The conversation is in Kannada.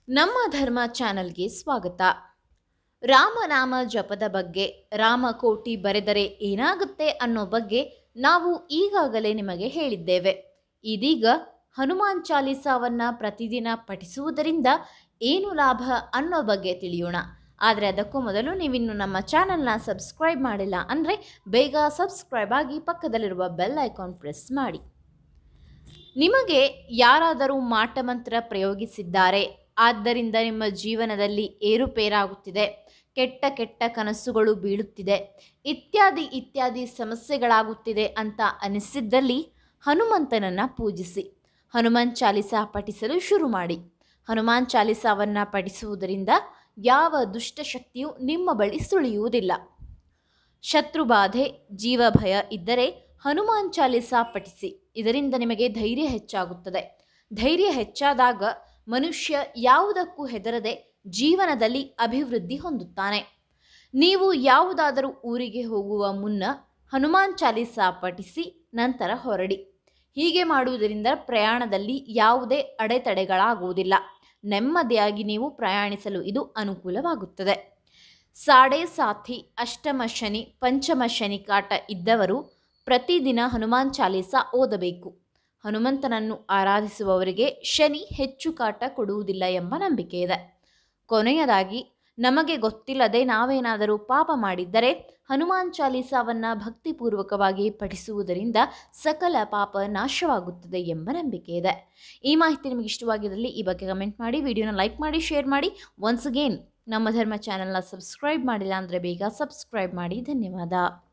ನಮ್ಮ ಧರ್ಮ ಚಾನಲ್ಗೆ ಸ್ವಾಗತ. ರಾಮನಾಮ ಜಪದ ಬಗ್ಗೆ, ರಾಮಕೋಟಿ ಬರೆದರೆ ಏನಾಗುತ್ತೆ ಅನ್ನೋ ಬಗ್ಗೆ ನಾವು ಈಗಾಗಲೇ ನಿಮಗೆ ಹೇಳಿದ್ದೇವೆ. ಇದೀಗ ಹನುಮಾನ್ ಚಾಲೀಸಾವನ್ನ ಪ್ರತಿದಿನ ಪಠಿಸುವುದರಿಂದ ಏನು ಲಾಭ ಅನ್ನೋ ಬಗ್ಗೆ ತಿಳಿಯೋಣ. ಆದರೆ ಅದಕ್ಕೂ ಮೊದಲು ನೀವಿನ್ನು ನಮ್ಮ ಚಾನಲ್ನ ಸಬ್ಸ್ಕ್ರೈಬ್ ಮಾಡಿಲ್ಲ ಅಂದರೆ ಬೇಗ ಸಬ್ಸ್ಕ್ರೈಬ್ ಆಗಿ ಪಕ್ಕದಲ್ಲಿರುವ ಬೆಲ್ ಐಕಾನ್ ಪ್ರೆಸ್ ಮಾಡಿ. ನಿಮಗೆ ಯಾರಾದರೂ ಮಾಟಮಂತ್ರ ಪ್ರಯೋಗಿಸಿದ್ದಾರೆ, ಆದ್ದರಿಂದ ನಿಮ್ಮ ಜೀವನದಲ್ಲಿ ಏರುಪೇರಾಗುತ್ತಿದೆ, ಕೆಟ್ಟ ಕೆಟ್ಟ ಕನಸುಗಳು ಬೀಳುತ್ತಿದೆ, ಇತ್ಯಾದಿ ಸಮಸ್ಯೆಗಳಾಗುತ್ತಿದೆ ಅಂತ ಅನಿಸಿದ್ದಲ್ಲಿ ಹನುಮಂತನನ್ನು ಪೂಜಿಸಿ ಹನುಮಾನ್ ಚಾಲೀಸಾ ಪಠಿಸಲು ಶುರು ಮಾಡಿ. ಹನುಮಾನ್ ಚಾಲೀಸಾವನ್ನು ಪಠಿಸುವುದರಿಂದ ಯಾವ ದುಷ್ಟಶಕ್ತಿಯೂ ನಿಮ್ಮ ಬಳಿ ಸುಳಿಯುವುದಿಲ್ಲ. ಶತ್ರುಬಾಧೆ, ಜೀವಭಯ ಇದ್ದರೆ ಹನುಮಾನ್ ಚಾಲೀಸಾ ಪಠಿಸಿ. ಇದರಿಂದ ನಿಮಗೆ ಧೈರ್ಯ ಹೆಚ್ಚಾಗುತ್ತದೆ. ಧೈರ್ಯ ಹೆಚ್ಚಾದಾಗ ಮನುಷ್ಯ ಯಾವುದಕ್ಕೂ ಹೆದರದೆ ಜೀವನದಲ್ಲಿ ಅಭಿವೃದ್ಧಿ ಹೊಂದುತ್ತಾನೆ. ನೀವು ಯಾವುದಾದರೂ ಊರಿಗೆ ಹೋಗುವ ಮುನ್ನ ಹನುಮಾನ್ ಚಾಲೀಸಾ ಪಠಿಸಿ ನಂತರ ಹೊರಡಿ. ಹೀಗೆ ಮಾಡುವುದರಿಂದ ಪ್ರಯಾಣದಲ್ಲಿ ಯಾವುದೇ ಅಡೆತಡೆಗಳಾಗುವುದಿಲ್ಲ. ನೆಮ್ಮದಿಯಾಗಿ ನೀವು ಪ್ರಯಾಣಿಸಲು ಇದು ಅನುಕೂಲವಾಗುತ್ತದೆ. ಸಾಡೆ ಸಾಥಿ, ಅಷ್ಟಮ ಶನಿ, ಪಂಚಮ ಶನಿ ಕಾಟ ಇದ್ದವರು ಪ್ರತಿದಿನ ಹನುಮಾನ್ ಚಾಲೀಸಾ ಓದಬೇಕು. ಹನುಮಂತನನ್ನು ಆರಾಧಿಸುವವರಿಗೆ ಶನಿ ಹೆಚ್ಚು ಕಾಟ ಕೊಡುವುದಿಲ್ಲ ಎಂಬ ನಂಬಿಕೆ ಇದೆ. ಕೊನೆಯದಾಗಿ, ನಮಗೆ ಗೊತ್ತಿಲ್ಲದೆ ನಾವೇನಾದರೂ ಪಾಪ ಮಾಡಿದ್ದರೆ ಹನುಮಾನ್ ಚಾಲೀಸಾವನ್ನು ಭಕ್ತಿಪೂರ್ವಕವಾಗಿ ಪಠಿಸುವುದರಿಂದ ಸಕಲ ಪಾಪ ನಾಶವಾಗುತ್ತದೆ ಎಂಬ ನಂಬಿಕೆ ಇದೆ. ಈ ಮಾಹಿತಿ ನಿಮಗೆ ಇಷ್ಟವಾಗಿದ್ದಲ್ಲಿ ಈ ಬಗ್ಗೆ ಕಮೆಂಟ್ ಮಾಡಿ, ವಿಡಿಯೋನ ಲೈಕ್ ಮಾಡಿ, ಶೇರ್ ಮಾಡಿ. ಒನ್ಸ್ ಅಗೇನ್ ನಮ್ಮ ಧರ್ಮ ಚಾನೆಲ್ನ ಸಬ್ಸ್ಕ್ರೈಬ್ ಮಾಡಿಲ್ಲ ಅಂದರೆ ಬೇಗ ಸಬ್ಸ್ಕ್ರೈಬ್ ಮಾಡಿ. ಧನ್ಯವಾದ.